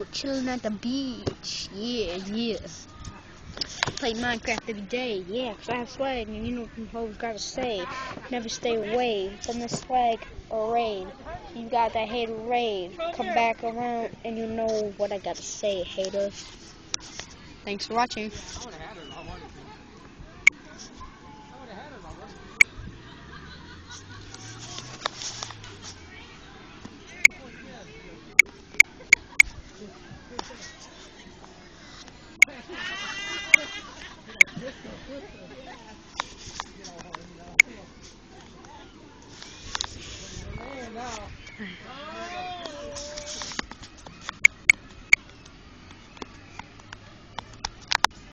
Chilling at the beach. Yeah, yeah. Play Minecraft every day. Yeah, 'cause I have swag, and you know what you gotta say. Never stay away from the swag or raid. You got that hater raid. Come back around, and you know what I gotta say, haters. Thanks for watching.